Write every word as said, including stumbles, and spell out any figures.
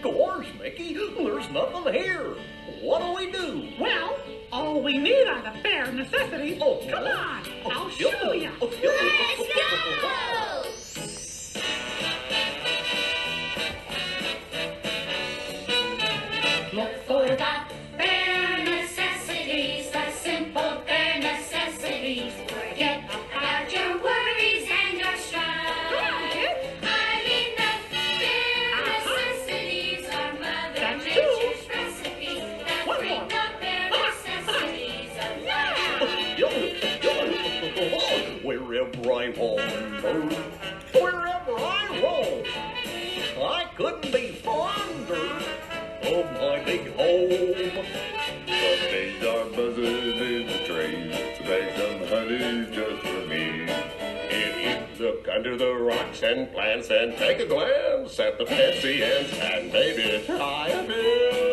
Gosh, Mickey, there's nothing here. What do we do? Well, all we need are the bare necessities. Oh, Come no. on, Oh, I'll yeah. show you. Oh, yeah. Let's go! Look for the bare necessities, the simple bare necessities. Forget about your worries and your strife. Come on, kid. I mean the bare Uh-huh. necessities are Mother That's Nature's two. recipes that One bring more. the bare necessities of life. Wherever I wander, wherever I roam, I couldn't be fonder of my big home. The bees are buzzing in the trees to make some honey just for me. If you look under the rocks and plants and take a glance at the fancy ants and baby, I feel